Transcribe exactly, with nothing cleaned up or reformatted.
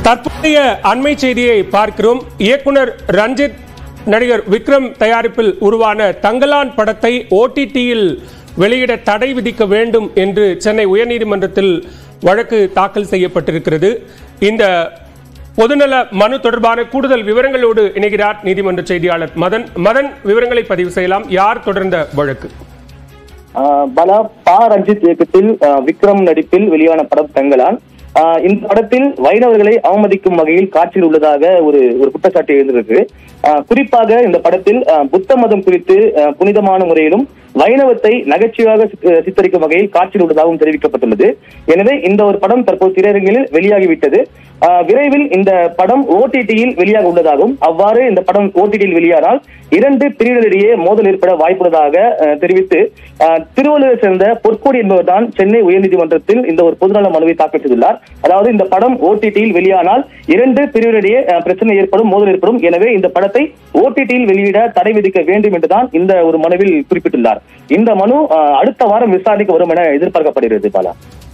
தற்போதைய அண்மை செய்தியை பார்க்கிறோம். இயக்குனர் ரஞ்சித், நடிகர் விக்ரம் தயாரிப்பில் உருவான தங்கலான் படத்தை ஓடிடியில் வெளியிட தடை விதிக்க வேண்டும் என்று சென்னை உயர்நீதிமன்றத்தில் வழக்கு தாக்கல் செய்யப்பட்டிருக்கிறது. இந்த பொதுநல மனு தொடர்பான கூடுதல் விவரங்களோடு இணைகிறார் நீதிமன்ற செய்தியாளர் மதன். மதன், விவரங்களை பதிவு செய்யலாம். யார் தொடர்ந்த வழக்கு? பலா பா ரஞ்சித் இயக்கத்தில் விக்ரம் நடிப்பில் வெளியான படம் தங்கலான். இந்த படத்தில் வைணவர்களை அவமதிக்கும் வகையில் காட்சியில் உள்ளதாக ஒரு ஒரு குற்றச்சாட்டு எழுந்திருக்கு. குறிப்பாக இந்த படத்தில் புத்த மதம் குறித்து புனிதமான முறையிலும் வைணவத்தை நகைச்சுவையாக சித்தரிக்கும் வகையில் காட்சியில் உள்ளதாகவும் தெரிவிக்கப்பட்டுள்ளது. எனவே இந்த ஒரு படம் தற்போது திரையரங்கில் வெளியாகிவிட்டது. விரைவில் இந்த படம் ஓடிடியில் வெளியாக உள்ளதாகவும், அவ்வாறு இந்த படம் ஓடிடியில் வெளியானால் இரண்டு பிரிவினரிடையே மோதல் ஏற்பட வாய்ப்புள்ளதாக தெரிவித்து திருவள்ளூரை சேர்ந்த பொற்கோடி என்பவர் தான் சென்னை உயர்நீதிமன்றத்தில் இந்த ஒரு பொதுநல மனுவை தாக்கல் செய்துள்ளார். அதாவது இந்த படம் ஓடிடியில் வெளியானால் இரண்டு பிரிவினரிடையே பிரச்சனை ஏற்படும், மோதல் ஏற்படும். எனவே இந்த படத்தை ஓடிடியில் வெளியிட தடை விதிக்க வேண்டும் என்றுதான் இந்த ஒரு மனுவில் குறிப்பிட்டுள்ளார். இந்த மனு அடுத்த வாரம் விசாரணைக்கு வரும் என எதிர்பார்க்கப்படுகிறது. பாலா.